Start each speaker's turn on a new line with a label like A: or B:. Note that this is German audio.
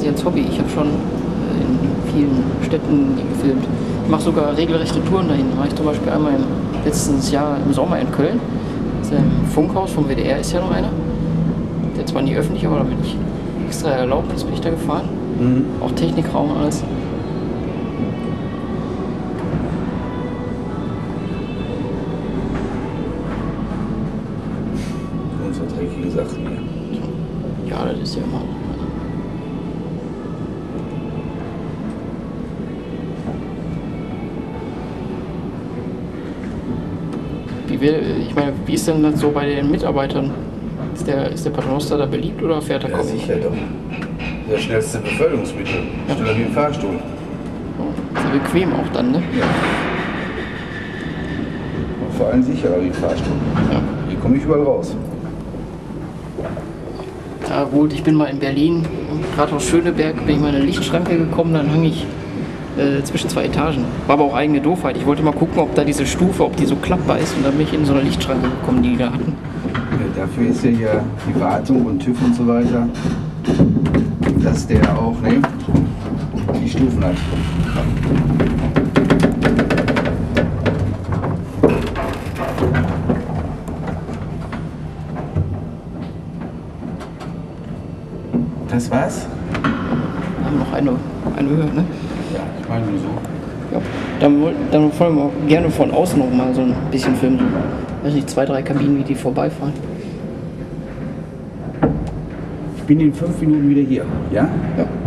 A: sich als Hobby. Ich habe schon in vielen Städten gefilmt. Ich mache sogar regelrechte Touren dahin. Da war ich zum Beispiel einmal letztes Jahr im Sommer in Köln. Das ist im Funkhaus vom WDR ist ja noch einer. Der zwar nie öffentlich, aber da bin ich extra erlaubt, bin ich da gefahren. Auch Technikraum, alles.
B: Und so dreckige Sachen hier.
A: Ja, das ist ja immer. Ich meine, wie ist denn das so bei den Mitarbeitern? Ist der Paternoster da beliebt oder fährt er
B: Ja,
A: kaum?
B: sicher doch. Das schnellste Beförderungsmittel. Schneller wie ein Fahrstuhl.
A: Ist ja bequem auch dann, ne?
B: Ja. Und vor allem sicherer wie ein Fahrstuhl.
A: Ja.
B: Hier komme ich überall raus.
A: Ja gut, ich bin mal in Berlin, gerade aus Schöneberg, bin ich mal in eine Lichtschranke gekommen, dann hang ich zwischen zwei Etagen. War aber auch eigene Doofheit. Ich wollte mal gucken, ob da diese Stufe, ob die so klappbar ist, und dann bin ich in so eine Lichtschranke gekommen, die da hatten.
B: Ja, dafür ist ja hier die Wartung und TÜV und so weiter, dass der auch die Stufen hat. Das war's?
A: Wir haben noch eine Höhe, ne?
B: Ja, ich meine nur so.
A: Ja. Dann wollen wir gerne von außen noch mal so ein bisschen filmen. So, weiß nicht, 2, 3 Kabinen, wie die vorbeifahren.
B: Ich bin in 5 Minuten wieder hier, ja?
A: Ja.